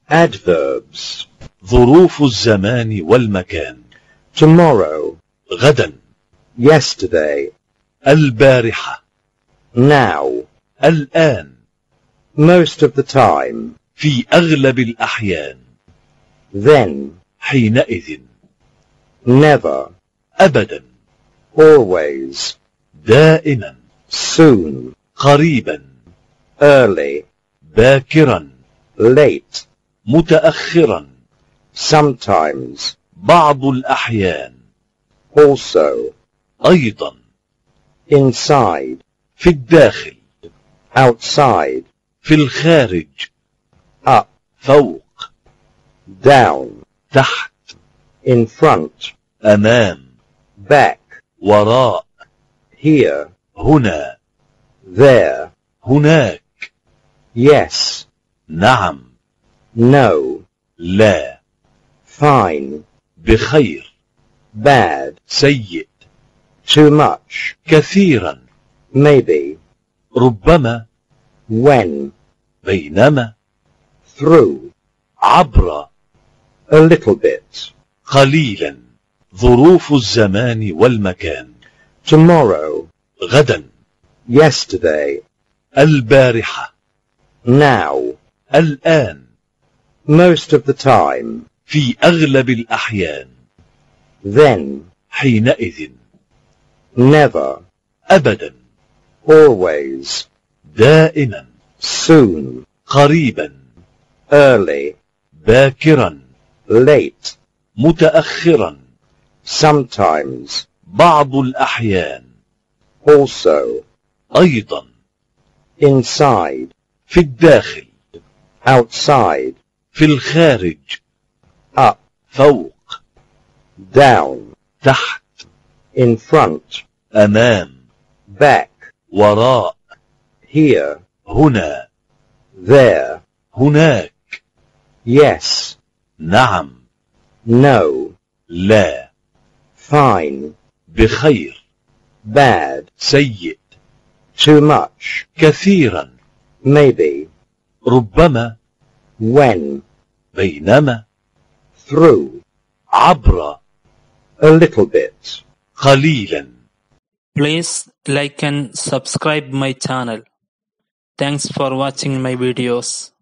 Adverbs. ظروف الزمان والمكان. Tomorrow. غدا. Yesterday. البارحة. Now. الآن. Most of the time. في أغلب الأحيان. Then. حينئذ. Never. أبدا. Always. دائما. Soon. قريبا. Early. باكرا. Late. متأخرا. Sometimes. بعض الأحيان. Also. أيضا. Inside. في الداخل. Outside. في الخارج. Up. فوق. Down. تحت. In front. أمام. Back. وراء. Here. هنا. There. هناك. Yes. نعم. No. لا. Fine. بخير. Bad. سيء. Too much. كثيرا. Maybe. ربما. When. بينما. Through. عبر. A little bit. قليلا. ظروف الزمان والمكان. Tomorrow. غدا. Yesterday. البارحة. Now. الآن. Most of the time. في أغلب الأحيان. Then. حينئذ. Never. أبدا. Always. دائما. Soon. قريبا. Early. باكرا. Late. متأخرا. Sometimes. بعض الأحيان. Also. أيضا. Inside. في الداخل. Outside. في الخارج. Up. فوق. Down. تحت. In front. أمام. Back. وراء. Here. هنا. There. هناك. Yes. نعم. No. لا. Fine. بخير. Bad. سيء. Too much. كثيرا. Maybe. ربما. When. بينما. Through. عبر. A little bit. قليلا. Please like and subscribe my channel. Thanks for watching my videos.